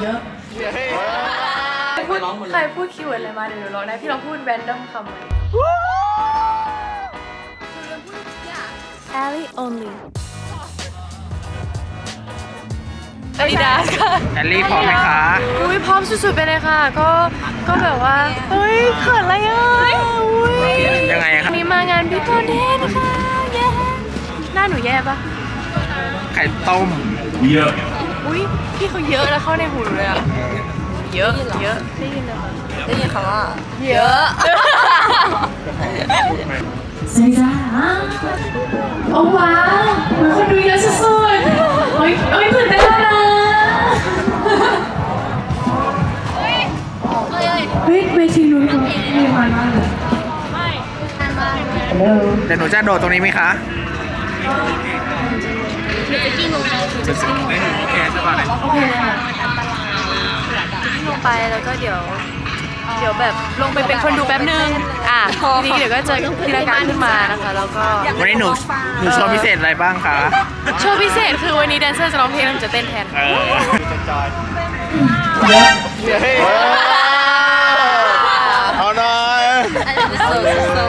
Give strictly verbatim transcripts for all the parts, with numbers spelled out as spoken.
เยอะพูดใครพูดคีย์เวิร์ดอะไรมาเดี๋ยวหนูร้องได้พี่ลองพูดแรนดอมคำเลย Ali only อาดิดาสค่ะแอลลี่พร้อมไหมคะอุ้ยพร้อมสุดๆไปเลยค่ะก็ก็แบบว่าเฮ้ยเขินอะไรอ่ะอุ้ยยังไงครับมีมางานบิ๊กคอนเทนต์ค่ะแย่หน้าหนูแย่ปะไข่ต้มเยอะอุ้ยพี่เขาเยอะแล้วเข้าในหูเลยอ่ะเยอะเยอะได้ยินเลยได้ยินคำว่าเยอะสวัสดีจ้าโอ้ว้าวคนดูเยอะสุดๆโอ้ยโอ้ยตื่นเต้นนะเฮ้ยเวทีนู้นเขามีมันมากเลยฮัลโหลเดี๋ยวหนูจะโดดตรงนี้ไหมคะจะสิโอเคสบายโอเคค่ะลงไปแล้วก็เดี๋ยวเดี๋ยวแบบลงไปเป็นคนดูแป๊บนึงอ่ะทีนี้เดี๋ยวก็จะทีละการขึ้นมานะคะแล้วก็วันนี้หนูหนูโชว์พิเศษอะไรบ้างคะโชว์พิเศษคือวันนี้แดนเซอร์จะร้องเพลงแล้วหนูจะเต้นแทนเออเอาหน่อย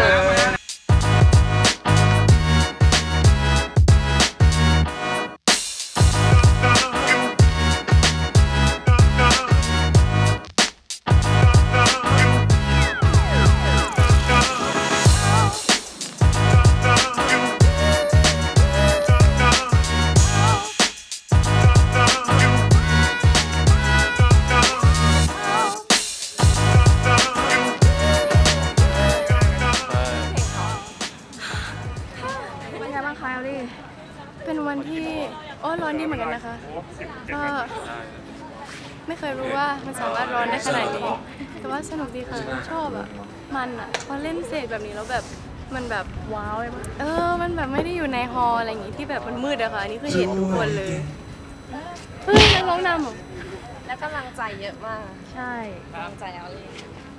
เป็นวันที่โอ้ร้อนดีเหมือนกันนะคะก็ไม่เคยรู้ว่ามันสามารถร้อนได้ขนาดนี้แต่ว่าสนุกดีค่ะชอบอ่ะมันอ่ะพอเล่นเสร็จแบบนี้แล้วแบบมันแบบว้าวเออมันแบบไม่ได้อยู่ในฮอลอะไรอย่างงี้ที่แบบมันมืดอะค่ะอันนี้คือเห็นทุกคนเลยเฮ้ยนักร้องนำเหรอและกำลังใจเยอะมากใช่กำลังใจเอาเลย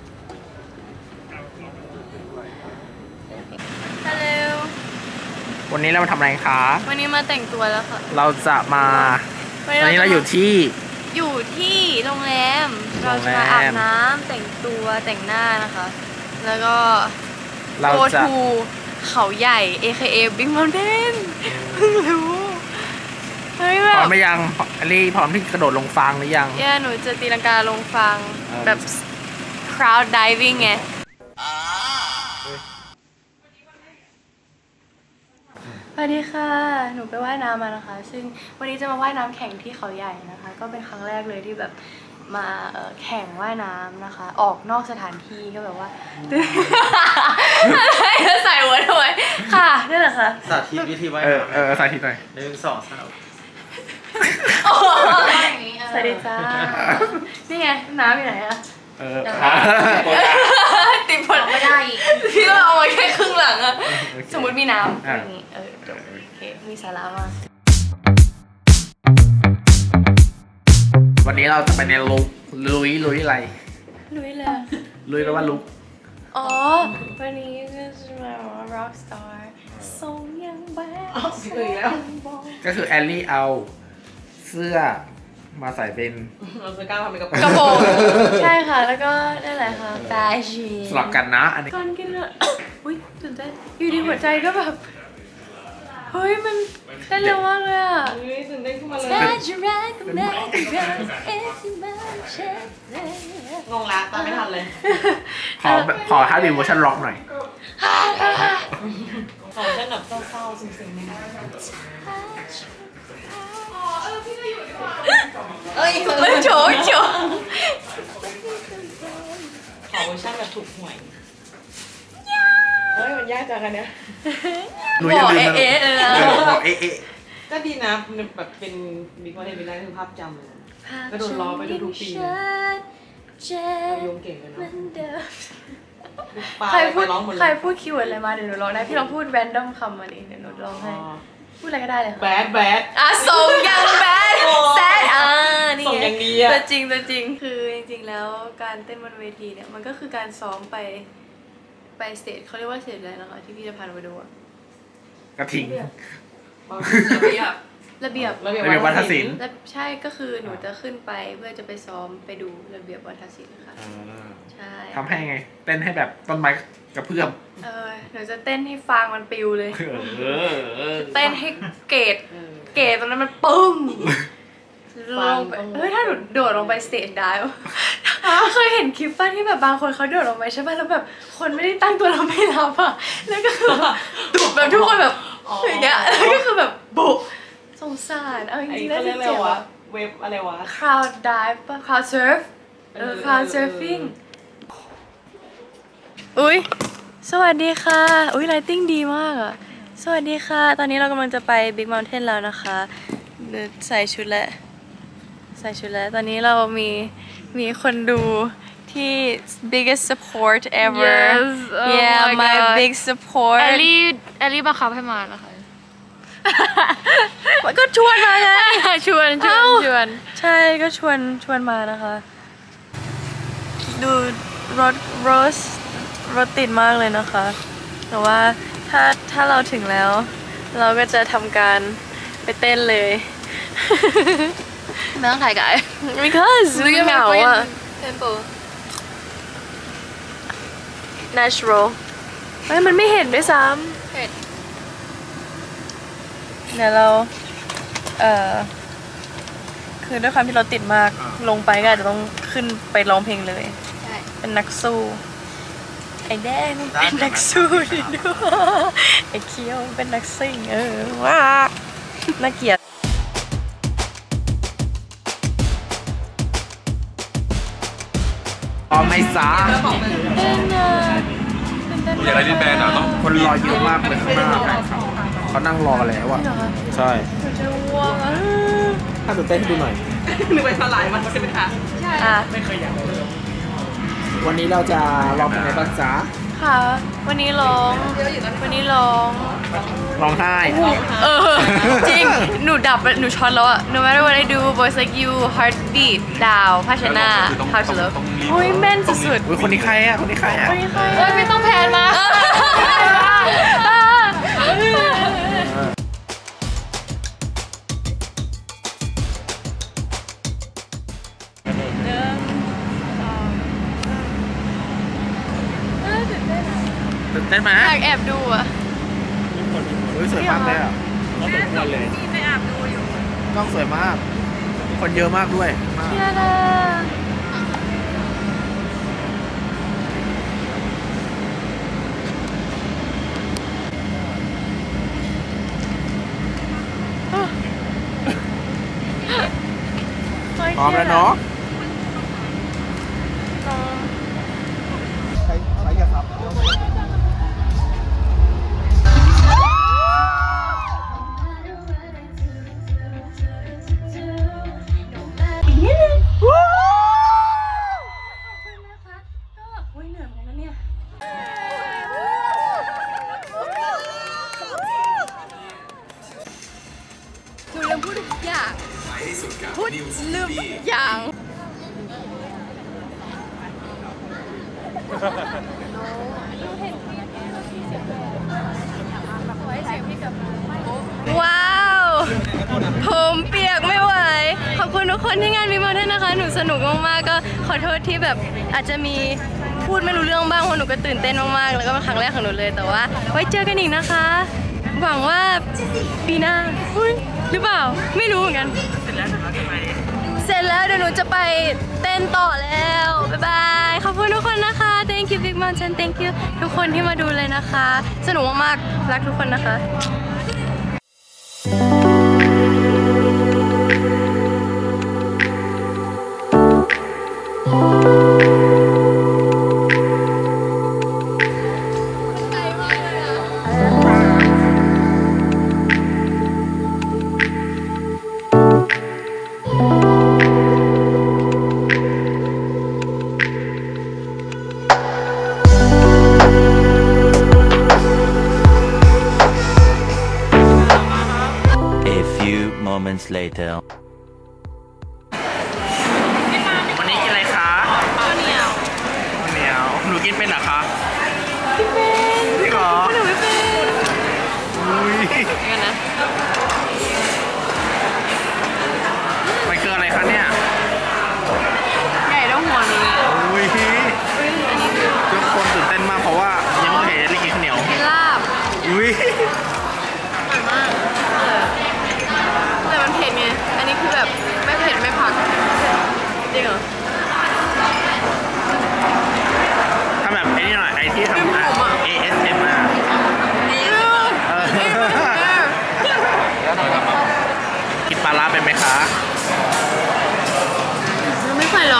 ฮัลโหลวันนี้เรามาทำอะไรคะวันนี้มาแต่งตัวแล้วค่ะเราจะมาวันนี้เราอยู่ที่อยู่ที่โรงแรมเราจะมาอาบน้ำแต่งตัวแต่งหน้านะคะแล้วก็เราจะ go to เขาใหญ่ เอ เค เอ Big Mountain เพิ่งรู้เฮ้ยแบบพร้อมไหมยังแอลลี่พร้อมที่กระโดดลงฟางหรือยังแย่หนูจะตีลังกาลงฟังแบบ crowd diving ไงสวัสดีค่ะหนูไปว่ายน้ำมานะคะซึ่งวันนี้จะมาว่ายน้ำแข่งที่เขาใหญ่นะคะก็เป็นครั้งแรกเลยที่แบบมาแข่งว่ายน้ำนะคะออกนอกสถานที่ก็แบบว่าอะไรจะใส่หัวทำไมค่ะนี่แหละค่ะสาธิตวิธีว่ายเออน้ำเออสาธิตหน่อยหนึ่งสองสามสวัสดีจ้านี่ไงน้ำอยู่ไหนอะเออติดผลไม่ได้พี่ต้องเอาไว้แค่ครึ่งหลังอะสมมติมีน้ำอย่างนี้เออโอเคมีสาระมากวันนี้เราจะไปในลุยลุยลุยอะไรลุยเลยลุยแปลว่าลุกอ๋อวันนี้ก็จะมา rock star ทรงยังแบดก็คือแอลลี่เอาเสื้อมาใส่เป็นเราจะกล้าทำเป็นกระโปรงใช่ค่ะแล้วก็นั่นแหละค่ะแฟชั่นสลับกันนะอันนี้ก่อนกินเลยอุ้ยตื่นเต้นอยู่ดีหัวใจก็แบบเฮ้ยมันเต้นเร็วมากเลยอ่ะตื่นเต้นขึ้นมาเลยงงละตามไม่ทันเลยขอขอฮาร์ดดิวเวอร์ชันร็อกหน่อยขอเต้นแบบเศร้าๆซึ้งๆนะคะเอ้ยเอ้ยโฉโฉขอเวอร์ชันแบบถูกหวยเฮ้ยมันยากจังกันเนี่ยบอกเอ๊ะเอ๊ะเลยนะบอกเอ๊ะเอ๊ะก็ดีนะแบบเป็นบิ๊กวันเดย์เป็นได้คือภาพจำเลยก็โดนล้อไปทุกปีเลยเราโยงเก่งเลยเนาะใครพูดใครพูดคีย์เวิร์ดอะไรมาเดี๋ยวหนูร้องได้พี่ลองพูดแรนดอมคำมาดิเดี๋ยวหนูร้องให้พูดอะไรก็ได้เลยแบดแบดอ่ะส่งยังแบดแซดอ่ะนี่ส่งยังดีอ่ะแต่จริงแต่จริงคือจริงๆแล้วการเต้นบนเวทีเนี่ยมันก็คือการซ้อมไปไปสเตจเขาเรียกว่าสเตจอะไรนะคะที่พี่จะพาเราไปดูอะกระทิงระเบียบระเบียบระเบียบวัฒนศิลป์และใช่ก็คือหนูจะขึ้นไปเพื่อจะไปซ้อมไปดูระเบียบวัฒนศิลป์ค่ะใช่ทำให้ไงเต้นให้แบบต้นไม้กระเพื่อมเออหนูจะเต้นให้ฟางมันปิวเลยเออเออเต้นให้เกตเกตตรงนั้นมันปึ้งลงไปเฮ้ยถ้าหนูโดดลงไปสเตจได้เคยเห็นคลิปป่ะที่แบบบางคนเขาโดดลงไปใช่ป่ะแล้วแบบคนไม่ได้ตั้งตัวเราไม่รับอ่ะแล้วก็คือดุแบบทุกคนแบบอย่างเงี้ยแล้วก็คือแบบบุกสงสารเอาจไอ้ริงๆเขาแล้วเรียกอะไรเจ็บวะอ่ะเว็บอะไรวะ crowd dive ป่ะ crowd surf เออ crowd surfing อุ้ยสวัสดีค่ะอุ้ยไลติ้งดีมากอ่ะสวัสดีค่ะตอนนี้เรากำลังจะไป Big Mountain แล้วนะคะใส่ชุดแล้วใส่ชุดแล้วตอนนี้เรามีมีคนดูที่ biggest support ever Yes, oh yeah my my God. big support แอลลี่แอลลี่บังคับให้มานะคะก็ชวนมาไงชวนชวนชวนใช่ก็ชวนชวนมานะคะ ดูรถรถรถติดมากเลยนะคะ แต่ว่าถ้าถ้าเราถึงแล้ว เราก็จะทำการไปเต้นเลยไม่ต้องถ่ายกับไอ้ because มันเหงาอะ tempo natural เฮ้ยมันไม่เห็นด้วยซ้เห็นำเดี๋ยวเรา เอ่อ คือด้วยความที่เราติดมาก ลงไปก็อาจจะต้องขึ้นไปร้องเพลงเลยใช่เป็นนักสู้ ไอ้แดงมันเป็นนักสู้ดิด้วยไอ้เคี้ยวมันเป็นนักซิ่งเออว้าน่าเกลียดอ๋อไม่สาเต้นอะเต้นอย่างไรที่แบรนด์อ่ะต้องคนรอเยอะมากเลยข้างหน้าเขานั่งรอกันแล้วอ่ะใช่จะวัวอ่ะถ้าตื่นเต้นให้ดูหน่อยนึกไปทลายมันใช่ไหมคะอ่ะวันนี้เราจะลองเป็นไงบ้างจ๊ะค่ะ วันนี้ร้อง วันนี้ร้องร้องไห้เออ จริง หนูดับ หนูช็อตแล้วอะ No matter what I do voice like you heartbeat ดาวภาชนะ how to love โอ้ยแม่นสุดอุ้ยคนนี้ใครอ่ะคนนี้ใครอ่ะๆคนนี้ใครเอ้ยไม่ต้องแพนมาตื่นเต้นไหมอยากแอบดูอะอุ้ยสวยมากเลยอ่ะต้องสมควรเลยไปอาบดูอยู่กล้องสวยมาก คนเยอะมากด้วยมากเชียร์นะพร้อมแล้วเนาะหนูลืมพูดทุกอย่างพูดลืมทุกอย่าง ว้าว ผมเปียกไม่ไหว ขอบคุณทุกคนที่งานวิมานด้วยนะคะ หนูสนุกมากๆ ก็ขอโทษที่แบบอาจจะมีพูดไม่รู้เรื่องบ้างเพราะหนูก็ตื่นเต้นมากๆ แล้วก็เป็นครั้งแรกของหนูเลย แต่ว่าไว้เจอกันอีกนะคะ หวังว่าปีหน้าอุ๊ยหรือเปล่า ไม่รู้เหมือนกัน เสร็จแล้วเดี๋ยวหนูจะไปเต้นต่อแล้ว บ๊ายบาย ขอบคุณทุกคนนะคะ thank you Big Mountain thank you ทุกคนที่มาดูเลยนะคะ สนุกมากๆ รักทุกคนนะคะ moments later. วันนี้กินอะไรคะข้าวเหนียวข้าวเหนียว หนูกินเป็นเหรอคะกินเป็นจริงเหรอหนูไม่เป็นอุ้ย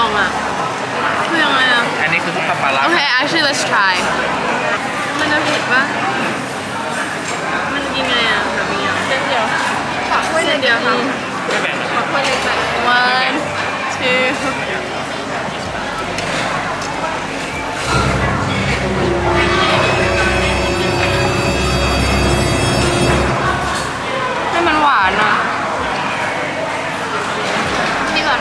องอ่ะคือยังไงอ่ะอันนี้คือซุปปลาร้าโอเค actually let's try มันจะเผ็ดปะมันกินไงอ่ะแบบนี้เส้นเดียวเส้นเดียวค่ะไม่แบ่งนะครับ one two ให้มันหวานอ่ะนี่ก่อน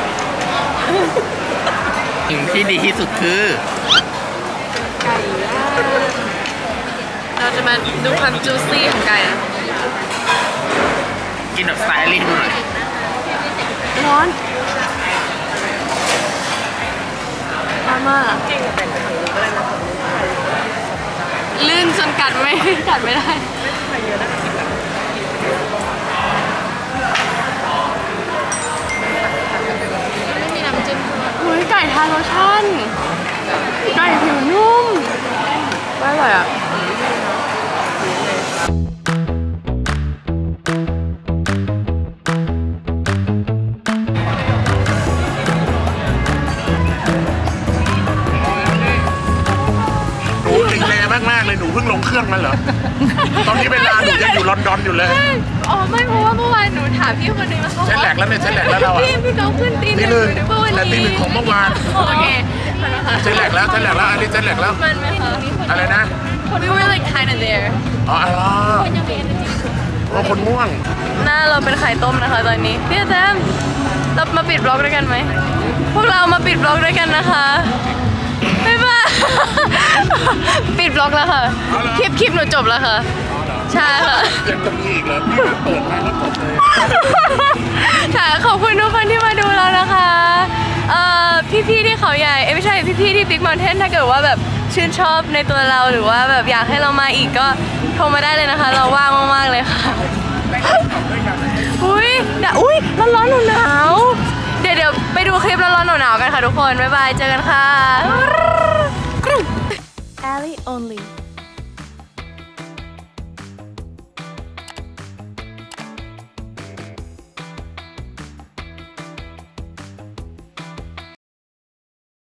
สิ่งที่ดีที่สุดคือไก่ย่างเราจะมาดูความจูซี่ของไก่นะกินแบบสไตลิ่งหน่อยร้อนร้อนมากลื่นจนกัดไม่กัดไม่ได้ไม่มีน้ำจิ้มเฮ้ยไก่ทาโลชั่นไก่ผิวนุ่มไม่อร่อยอ่ะหนูถึงแรงมากๆเลยหนูเพิ่งลงเครื่องมาเหรอ ตอนนี้เวลาหนูยังอยู่ลอนดอนอยู่เลยอ๋อไม่เพราะว่าเมื่อวานหนูถามพี่คนนึงแล้วเขาเส้นแหลกแล้วเนี่ยเส้นแหลกแล้วเราอะพี่พี่เขาขึ้นตีหตีนึ่งหนึ่งหรือเปล่าวันแต่ตีนี้หนึ่งของเมื่อวานโอเคเส้นแหลกแล้วเส้นแหลกแล้วอันนี้เส้นแหลกแล้วมันไหมคะอะไรนะ We were like kind of there อ๋ออ๋อคนม่วงหน้าเราเป็นไข่ต้มนะคะตอนนี้พี่แซมเรามาปิดบล็อกด้วยกันไหมพวกเรามาปิดบล็อกด้วยกันนะคะบ๊ายบายปิดบล็อกแล้วค่ะคลิปคลิปหนูจบแล้วค่ะใช่ค่ะยังจะมีอีกเหรอพี่เปิดมาแล้วจบเลยค่ะขอบคุณทุกคนที่มาดูเรานะคะเอ่อพี่ๆที่เขาใหญ่เอ้ยไม่ใช่พี่ๆที่ Big Mountain ถ้าเกิดว่าแบบชื่นชอบในตัวเราหรือว่าแบบอยากให้เรามาอีกก็โทรมาได้เลยนะคะ เราว่างมากๆเลยค่ะอุ้ยเดี๋ยวอุ้ยร้อนๆหนาวๆเดี๋ยวเดี๋ยวไปดูคลิปร้อนๆหนาวๆกันค่ะทุกคนบ๊ายบายเจอกันค่ะ Alley only